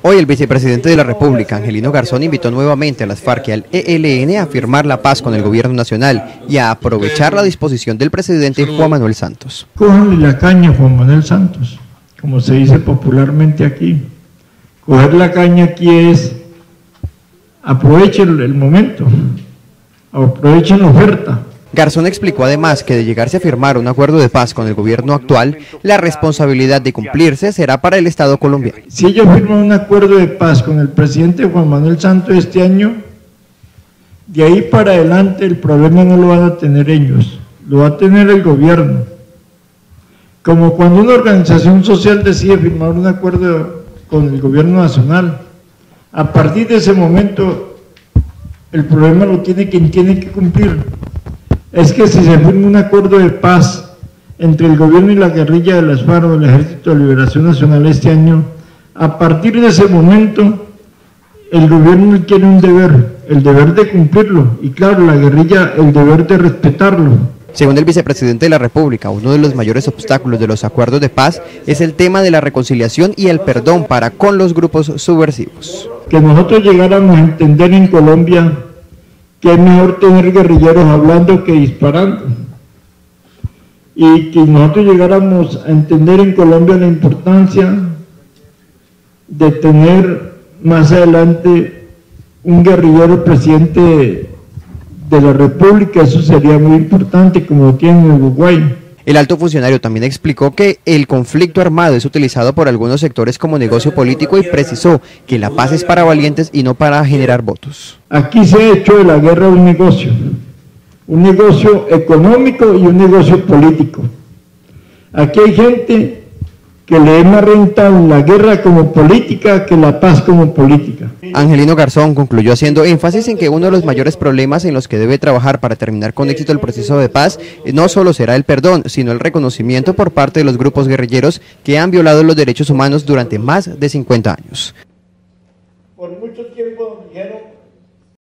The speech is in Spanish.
Hoy el vicepresidente de la República, Angelino Garzón, invitó nuevamente a las FARC y al ELN a firmar la paz con el gobierno nacional y a aprovechar la disposición del presidente Juan Manuel Santos. Cójanle la caña a Juan Manuel Santos, como se dice popularmente aquí. Coger la caña aquí es aprovechen el momento, aprovechen la oferta. Garzón explicó además que de llegarse a firmar un acuerdo de paz con el gobierno actual, la responsabilidad de cumplirse será para el Estado colombiano. Si ellos firman un acuerdo de paz con el presidente Juan Manuel Santos este año, de ahí para adelante el problema no lo van a tener ellos, lo va a tener el gobierno. Como cuando una organización social decide firmar un acuerdo con el gobierno nacional, a partir de ese momento el problema lo tiene quien tiene que cumplir. Es que si se firma un acuerdo de paz entre el gobierno y la guerrilla de las FARC o el Ejército de Liberación Nacional este año, a partir de ese momento el gobierno tiene un deber, el deber de cumplirlo, y claro, la guerrilla el deber de respetarlo. Según el vicepresidente de la República, uno de los mayores obstáculos de los acuerdos de paz es el tema de la reconciliación y el perdón para con los grupos subversivos. Que nosotros llegáramos a entender en Colombia que es mejor tener guerrilleros hablando que disparando, y que nosotros llegáramos a entender en Colombia la importancia de tener más adelante un guerrillero presidente de la República. Eso sería muy importante, como lo tiene en Uruguay. El alto funcionario también explicó que el conflicto armado es utilizado por algunos sectores como negocio político y precisó que la paz es para valientes y no para generar votos. Aquí se ha hecho de la guerra un negocio económico y un negocio político. Aquí hay gente que le es más rentable la guerra como política que la paz como política. Angelino Garzón concluyó haciendo énfasis en que uno de los mayores problemas en los que debe trabajar para terminar con éxito el proceso de paz no solo será el perdón, sino el reconocimiento por parte de los grupos guerrilleros que han violado los derechos humanos durante más de 50 años. Por mucho tiempo dijeron